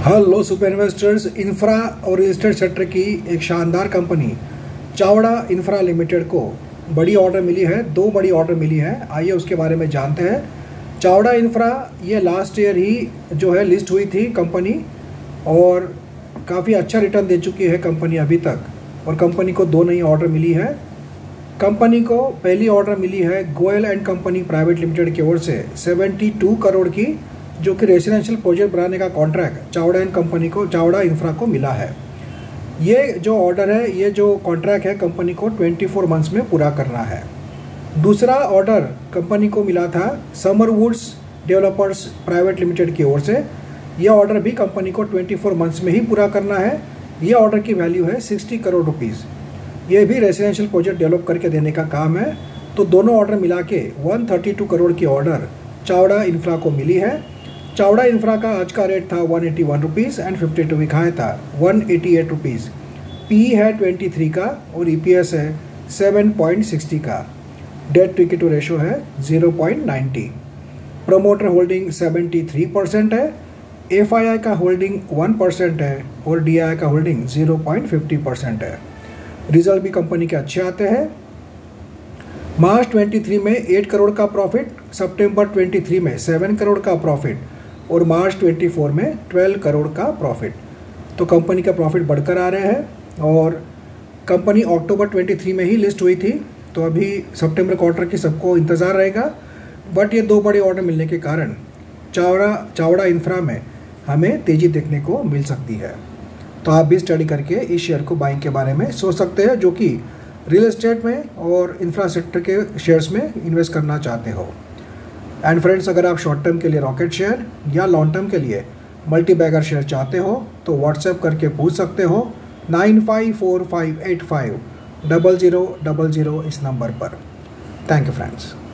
Hello super investors, infra और real estate sector की एक शानदार कंपनी चावड़ा इंफ्रा लिमिटेड को बड़ी ऑर्डर मिली है। 2 बड़ी ऑर्डर मिली है, आइए उसके बारे में जानते हैं। चावड़ा इंफ्रा ये लास्ट ईयर ही जो है लिस्ट हुई थी कंपनी और काफ़ी अच्छा रिटर्न दे चुकी है कंपनी अभी तक। और कंपनी को 2 नई ऑर्डर मिली है। कंपनी को पहली ऑर्डर मिली है Goyal and company private limited की ओर से 72 करोड़ की, जो कि रेजिडेंशियल प्रोजेक्ट बनाने का कॉन्ट्रैक्ट चावड़ा एंड कंपनी को, चावड़ा इंफ्रा को मिला है। ये जो ऑर्डर है, ये जो कॉन्ट्रैक्ट है, कंपनी को 24 मंथ्स में पूरा करना है। दूसरा ऑर्डर कंपनी को मिला था समरवुड्स डेवलपर्स प्राइवेट लिमिटेड की ओर से। यह ऑर्डर भी कंपनी को 24 मंथ्स में ही पूरा करना है। यह ऑर्डर की वैल्यू है 60 करोड़ रुपीज़। ये भी रेजिडेंशियल प्रोजेक्ट डेवलप करके देने का काम है। तो दोनों ऑर्डर मिला के 132 करोड़ की ऑर्डर चावड़ा इंफ्रा को मिली है। चावड़ा इंफ्रा का आज का रेट था 181 रुपीज़ एंड 52 दिखाया था 188 रुपीज़। पी है 23 का और ईपीएस है 7.60 का। डेट टू इक्विटी रेशो है 0.90। प्रमोटर होल्डिंग 73% है। एफआईआई का होल्डिंग 1% है और डीआई का होल्डिंग 0.50% है। रिजल्ट भी कंपनी के अच्छे आते हैं। मार्च 23 में 8 करोड़ का प्रॉफिट, सितंबर 23 में 7 करोड़ का प्रॉफिट और मार्च 24 में 12 करोड़ का प्रॉफिट। तो कंपनी का प्रॉफिट बढ़कर आ रहे हैं। और कंपनी अक्टूबर 23 में ही लिस्ट हुई थी, तो अभी सितंबर क्वार्टर की सबको इंतज़ार रहेगा। बट ये 2 बड़े ऑर्डर मिलने के कारण चावड़ा इंफ्रा में हमें तेज़ी देखने को मिल सकती है। तो आप भी स्टडी करके इस शेयर को बाइंग के बारे में सोच सकते हैं, जो कि रियल एस्टेट में और इंफ्रा सेक्टर के शेयर्स में इन्वेस्ट करना चाहते हो। एंड फ्रेंड्स, अगर आप शॉर्ट टर्म के लिए रॉकेट शेयर या लॉन्ग टर्म के लिए मल्टी बैगर शेयर चाहते हो तो व्हाट्सएप करके पूछ सकते हो 9545850000 इस नंबर पर। Thank you friends.